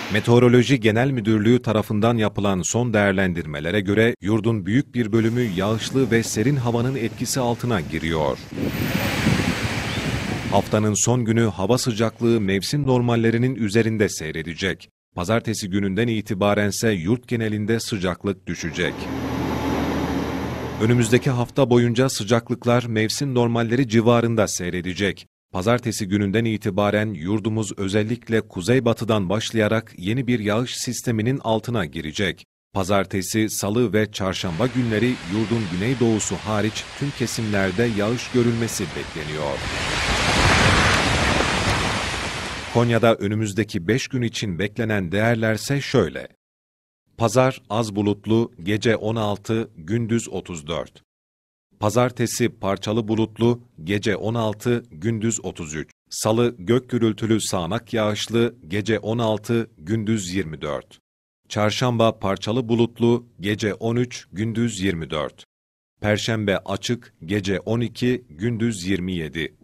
Meteoroloji Genel Müdürlüğü tarafından yapılan son değerlendirmelere göre yurdun büyük bir bölümü yağışlı ve serin havanın etkisi altına giriyor. Haftanın son günü hava sıcaklığı mevsim normallerinin üzerinde seyredecek. Pazartesi gününden itibarense yurt genelinde sıcaklık düşecek. Önümüzdeki hafta boyunca sıcaklıklar mevsim normalleri civarında seyredecek. Pazartesi gününden itibaren yurdumuz özellikle kuzeybatıdan başlayarak yeni bir yağış sisteminin altına girecek. Pazartesi, salı ve çarşamba günleri yurdun güneydoğusu hariç tüm kesimlerde yağış görülmesi bekleniyor. Konya'da önümüzdeki 5 gün için beklenen değerlerse şöyle. Pazar az bulutlu, gece 16, gündüz 34. Pazartesi parçalı bulutlu, gece 16, gündüz 33. Salı gök gürültülü sağanak yağışlı, gece 16, gündüz 24. Çarşamba parçalı bulutlu, gece 13, gündüz 24. Perşembe açık, gece 12, gündüz 27.